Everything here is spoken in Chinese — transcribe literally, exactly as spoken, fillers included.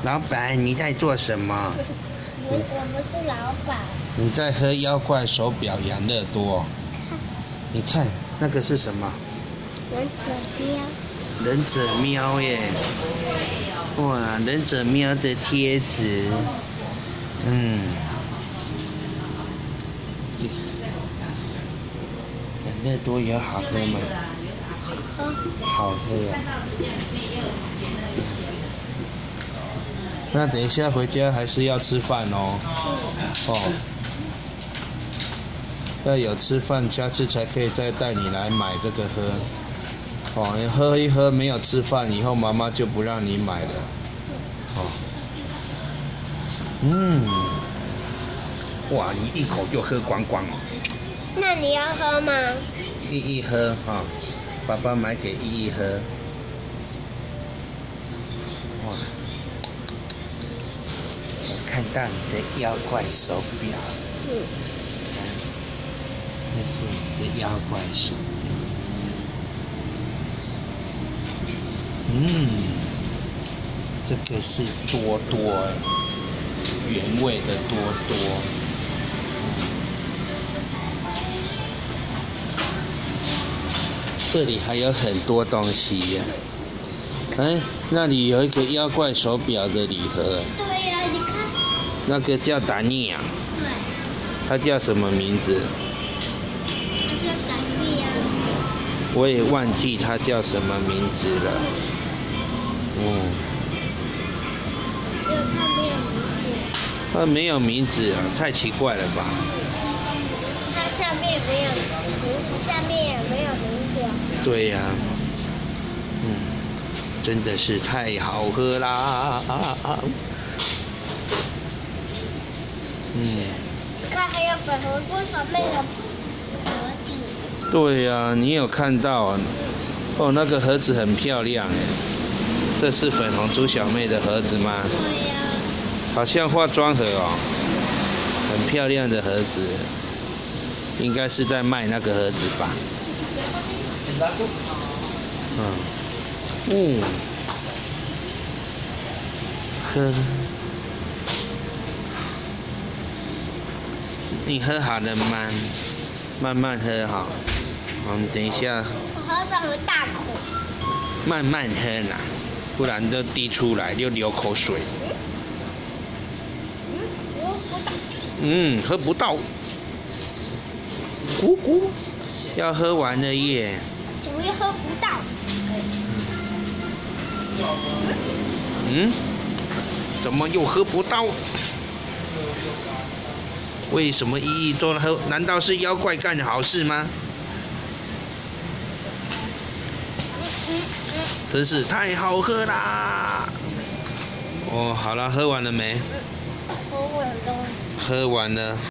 老板，你在做什么？ 我我不是老板。 你在喝妖怪手表养乐多。你看那个是什么？ 忍者喵。 忍者喵耶！哇，忍者喵的贴纸。嗯。养乐多有好喝吗？ 好喝。 好喝啊！那等一下回家还是要吃饭哦。哦。要有吃饭，下次才可以再带你来买这个喝。哦，你喝一喝没有吃饭，以后妈妈就不让你买了。哦。嗯。哇，你一口就喝光光哦。 那你要喝吗？ 依依喝啊、哦，爸爸买给依依喝。哇！我看到你的妖怪手表。 嗯。 那是你的妖怪手表。嗯，这个是多多，原味的多多。这里还有很多东西呀、啊。哎，那里有一个妖怪手表的礼盒。 对呀、啊，你看。 那个叫达尼亚。 对。 它叫什么名字？ 它叫达尼亚。 我也忘记它叫什么名字了。嗯。 因为它没有名字。 它没有名字啊，太奇怪了吧？ 它上面没有名字，下面也没有名字。 对呀、啊。嗯，真的是太好喝啦！嗯。 你看，还有粉红猪小妹的盒子。 对呀、啊，你有看到啊？哦，那个盒子很漂亮哎。这是粉红猪小妹的盒子吗？ 对呀、啊。 好像化妆盒哦，很漂亮的盒子，应该是在卖那个盒子吧。嗯。嗯。喝。你喝好了吗？慢慢喝哈。我们等一下。 我喝这么大口。 慢慢喝啦，不然就滴出来就流口水。嗯，喝不到。咕咕，要喝完了耶。 怎么又喝不到？ 嗯？怎么又喝不到？为什么依依都喝？难道是妖怪干的好事吗？真是太好喝啦！哦，好了，喝完了没？ 喝完了。 喝完了。